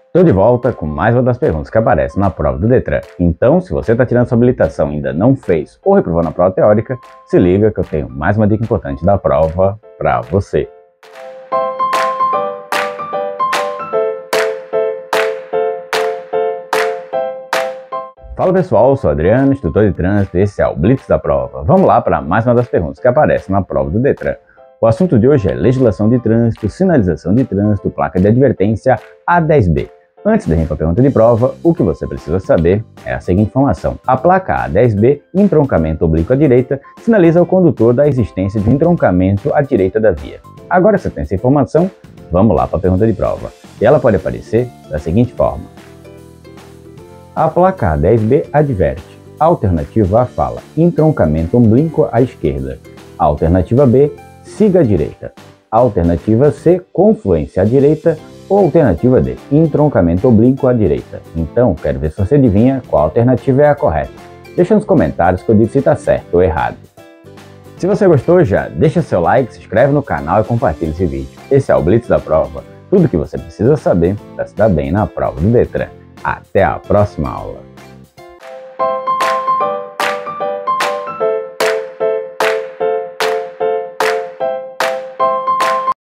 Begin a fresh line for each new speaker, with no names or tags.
Estou de volta com mais uma das perguntas que aparecem na prova do Detran. Então, se você está tirando sua habilitação e ainda não fez ou reprovou na prova teórica, se liga que eu tenho mais uma dica importante da prova para você. Fala pessoal, eu sou o Adriano, instrutor de trânsito, e esse é o Blitz da prova. Vamos lá para mais uma das perguntas que aparecem na prova do Detran. O assunto de hoje é legislação de trânsito, sinalização de trânsito, placa de advertência A10B. Antes da gente ir para a pergunta de prova, o que você precisa saber é a seguinte informação. A placa A10B, entroncamento oblíquo à direita, sinaliza ao condutor da existência de um entroncamento à direita da via. Agora que você tem essa informação, vamos lá para a pergunta de prova. E ela pode aparecer da seguinte forma. A placa A10B adverte. A alternativa A fala entroncamento oblíquo à esquerda. A alternativa B, siga à direita. A alternativa C, confluência à direita. Ou alternativa D, entroncamento oblíquo à direita. Então, quero ver se você adivinha qual alternativa é a correta. Deixa nos comentários que eu digo se está certo ou errado. Se você gostou, já deixa seu like, se inscreve no canal e compartilha esse vídeo. Esse é o Blitz da prova. Tudo o que você precisa saber para se dar bem na prova do Detran. Até a próxima aula!